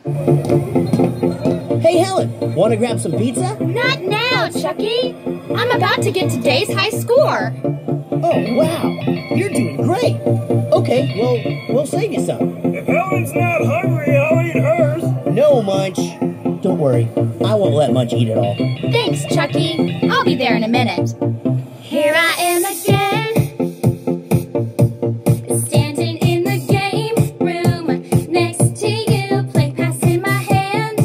Hey, Helen, want to grab some pizza? Not now, Chucky. I'm about to get today's high score. Oh, wow. You're doing great. Okay, well, we'll save you some. If Helen's not hungry, I'll eat hers. No, Munch. Don't worry. I won't let Munch eat it all. Thanks, Chucky. I'll be there in a minute. Here I am again. Standing in the game room next to you, play pass in my hand.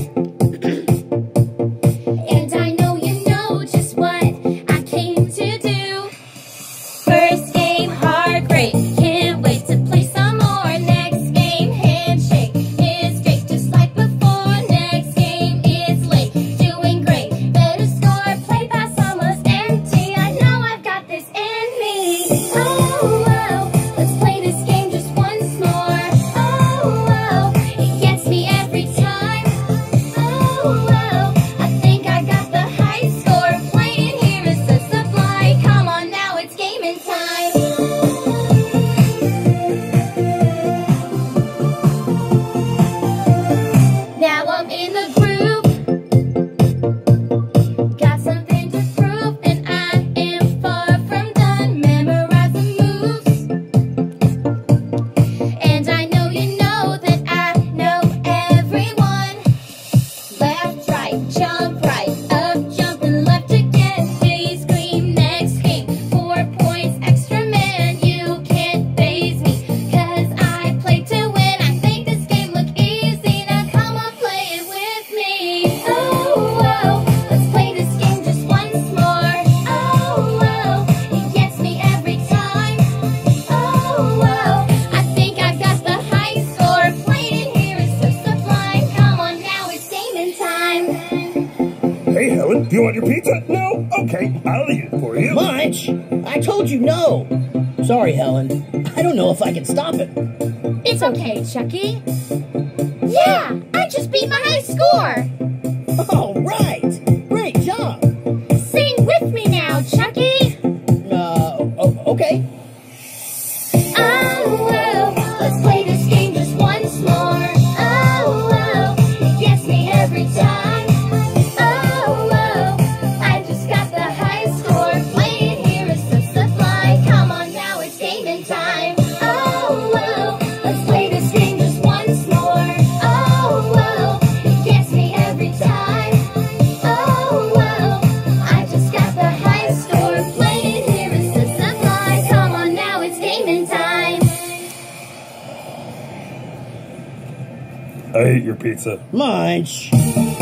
And I know you know just what I came to do. First game, hard, great. Can't wait to play some more. Next game, handshake is great, just like before. Next game is late, doing great. Better score, play pass almost empty. I know I've got this in me. Oh, wow, let's play this game just once more. Oh, wow, it gets me every time. Oh, wow, I think I got the high score. Playing here is so sublime. Come on now, it's gaming time. Now I'm in the group. Got something to prove, and I am far from done. Memorize the moves. And I know you know that I know everyone. Left, right, jump right, up, jumping left again. Please scream next game. 4 points extra, man. You can't faze me, 'cause I play to win. I think this game look easy. Now come on, play it with me. Oh, wow, let's play this game just once more. Oh, wow, it gets me every time. Oh, wow, I think I got the high score. Playing here is so sublime. Come on now, it's gaming time. Hey, Helen, do you want your pizza? No? Okay, I'll eat it for you. Munch! I told you no. Sorry, Helen. I don't know if I can stop it. It's okay, Chucky. Yeah, I just beat my high score. All right. Great job. Sing with me now, Chucky. Okay. Oh, wow, let's play this game just once more. Oh, wow, it gets me every time. Oh, wow, I just got the high score. Playing here is so sublime. Come on now, it's gaming time. Oh, wow, let's play this game just once more. Oh, wow, it gets me every time. Oh, wow, I just got the high score. Playing here is so sublime. Come on now, it's gaming time. I ate your pizza. Munch.